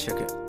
Check it.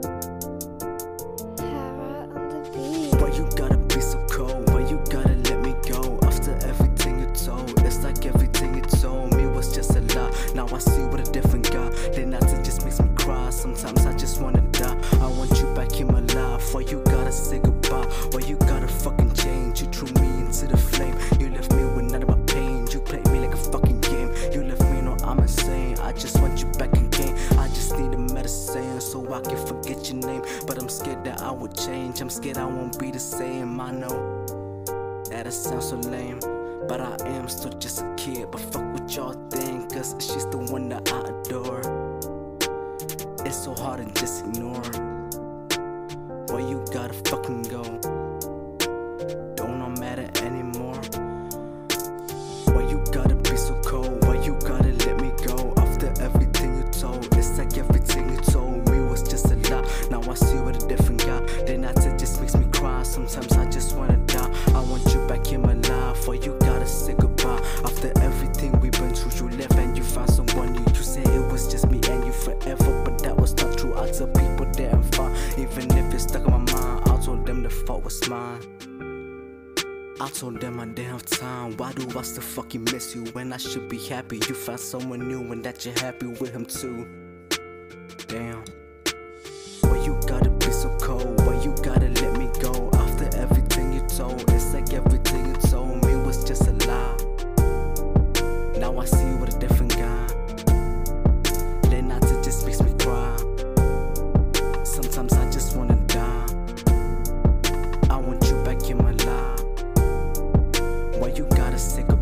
Para on the beat. Why you gotta be so cold? Why you gotta let me go? After everything you told, it's like everything you told me was just a lie. Now I see what a different guy. Then it just makes me cry. Sometimes I just wanna die. I want you back in my life. Why you gotta say goodbye? Why you gotta fucking change? You threw me into the flame. You left me with none of my pain. You played me like a fucking game. You left me, no, I'm insane. I just want you back again. I just need a medicine so I can forget your name. But I'm scared that I will change. I'm scared I won't be the same. I know that it sounds so lame, but I am still just a kid. But fuck what y'all think, cause she's the one that I adore. It's so hard to just ignore. Why you gotta fucking go? Don't know matter anymore. Why you gotta be so cold? Why you gotta let me go? After everything you told, it's like everything you told me was just a lie. Now I see with a different guy. Then it just makes me cry. Sometimes I just wanna die. I want you back in my life. Why you gotta say goodbye? After everything we've been through, you left and you found someone new. You said it was just me and you forever, but that was not true. I tell people that I'm fine, even if it's stuck in my mind. I told them the fault was mine. I told them I didn't have time. Why do I still fucking miss you when I should be happy you found someone new and that you're happy with him too? Damn. Why you gotta be so cold? Why you gotta let me go? After everything you told, it's like everything you told me was just a lie. Now I see you with a different guy. Then it just makes me cry. Sometimes I just wanna die. I want you back in my life. Why you gotta say